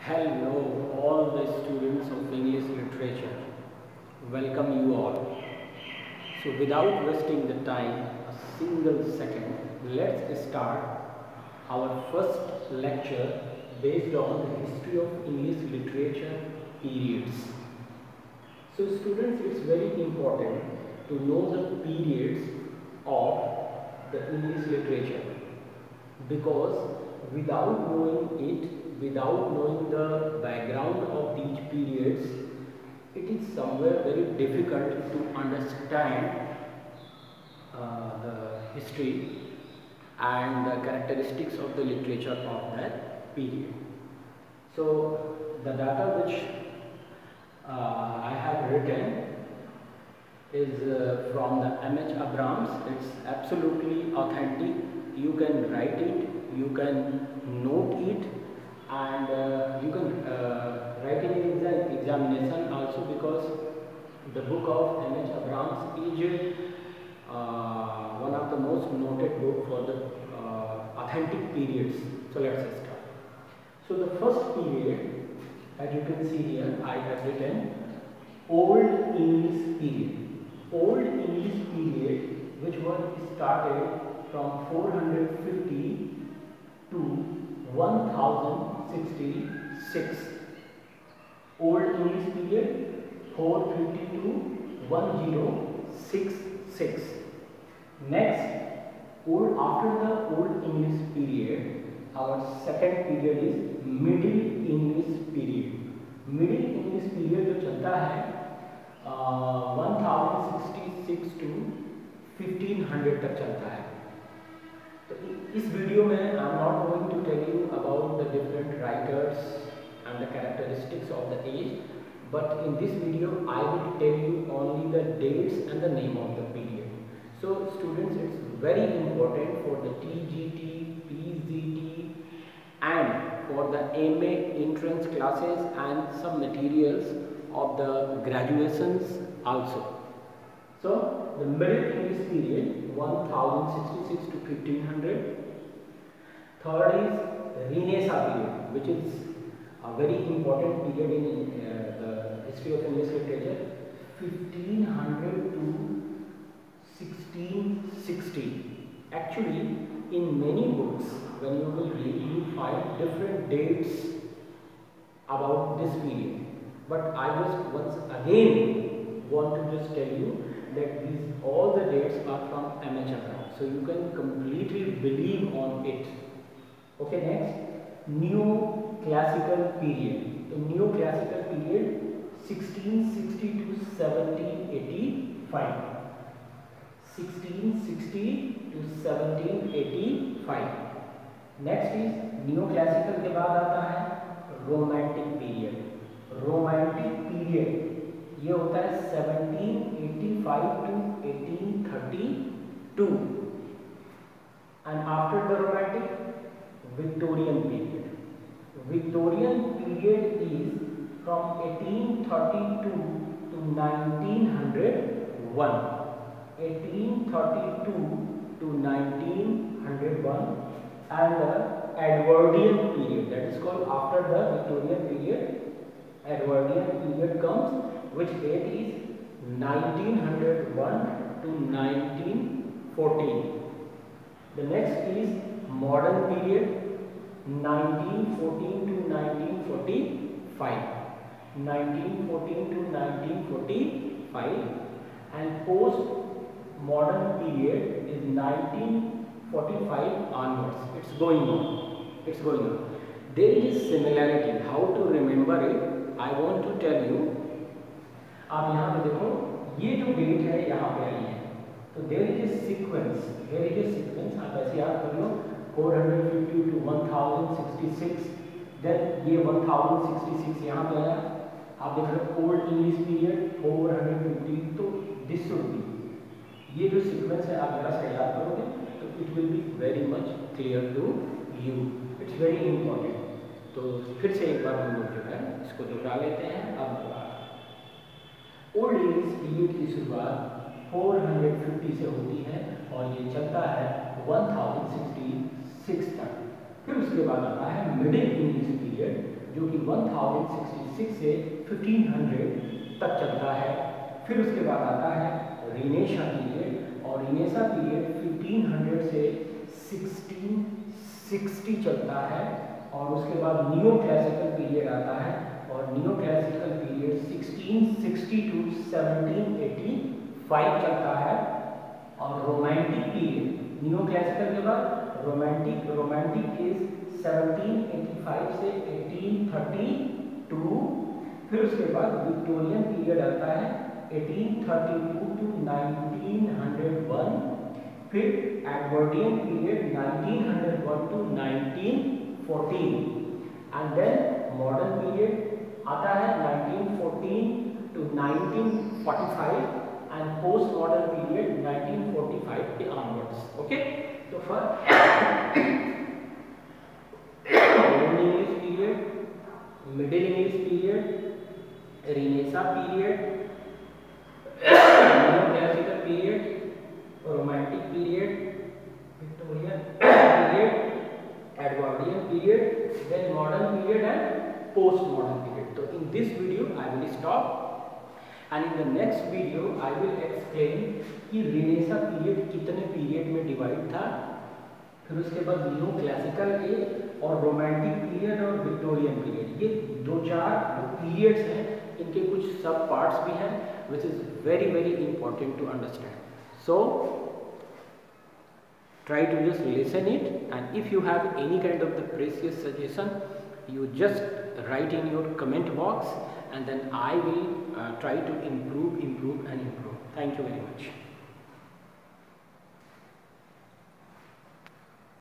Hello, all the students of English literature. Welcome you all. So, without wasting the time, a single second, let's start our first lecture based on the history of English literature periods. So, students, it's very important to know the periods of the English literature, because without knowing it, without knowing the background of these periods, it is somewhere very difficult to understand the history and the characteristics of the literature of that period. So the data which I have written is from the M.H. Abrams. It's absolutely authentic. You can write it, you can note it, and you can write it in the examination also, because the book of M.H. Abrams is one of the most noted book for the authentic periods. So let's start. So the first period, as you can see here, I have written Old English period. Old English period, which was started from 450 to 1066. Old English period 450 to 1066. Next, after the Old English period, our second period is Middle English period. Middle English period जो चलता है 1066 to 1500 तक चलता है. तो इस video में I am not going to tell you about the different writers and the characteristics of the age, but in this video I will tell you only the dates and the name of the period. So students, it's very important for the TGT, PGT and for the MA entrance classes and some materials of the graduations also. So the Middle English period 1066 to 1500. Third is Renaissance period, which is a very important period in the history of English literature, 1500 to 1660. Actually, in many books, when you will read, you find different dates about this period. But I just once again want to just tell you that all the dates are from M.H. Abrams, so you can completely believe on it. Okay, next, Neoclassical period. The Neoclassical period 1660 to 1785. 1660 to 1785. Next is Neoclassical के बाद आता है Romantic period. Romantic period ये होता है 1785 to 1832. And after the Romantic, Victorian period. Victorian period is from 1832 to 1901. 1832 to 1901. And the Edwardian period, that is called after the Victorian period. Edwardian period comes, which date is 1901 to 1914. The next is Modern period 1914 to 1945. 1914 to 1945. And post modern period is 1945 onwards. It's going on. There is similarity. How to remember it? I want to tell you. आप यहाँ पे देखो, ये जो date है यहाँ पे आई है, तो there is a sequence. आप ऐसे याद कर लो, 450 to 1066. Then ये 1066 यहाँ पे आया. आप देख लो ओल्ड इंग्लिश पीरियड 450. तो दिस शुड बी, ये जो सीक्वेंस है आप जरा सा याद करोगे तो it will be very much clear to you. It's very important. तो फिर से एक बार हम लोग जो है इसको दोहरा लेते हैं. अब ओल्ड इंग्लिश पीरियड की शुरुआत 450 से होती है और ये चलता है 1066 तक. फिर उसके बाद आता है मिडिल इंग्लिश पीरियड, जो कि 1066 से 1500 तक चलता है। फिर उसके बाद आता है रीनेशा पीरियड, और रीनेशा पीरियड 1500 से 1660 चलता है। और उसके बाद नियो क्लासिकल पीरियड आता है, और नियो क्लासिकल पीरियड 1660 टू 1785 चलता है। और रोमांटिक पीरियड नियो क्लासिकल के बाद रोमांटिक इज 1785 से 1832। फिर उसके बाद विक्टोरियन पीरियड आता है 1832 टू 1901। फिर Edwardian period 1901 to 1914, and then modern period आता है 1914 to 1945, and post modern period 1945 के ऑनवर्ड्स। ओके, तो first old English period, middle English period, renaissance period, classical period, romantic period, Victorian period, Edwardian period, then modern period and post modern period. So in this video I will stop, and in the next video I will explain कि renaissance period कितने period में divide था, फिर उसके बाद neo classical age और romantic period और Victorian period, ये दो पीरियड्स हैं, इनके कुछ सब पार्ट्स भी हैं which is very very important to understand. So try to just listen it, and if you have any kind of the precious suggestion, you just write in your comment box, and then I will try to improve. Thank you very much.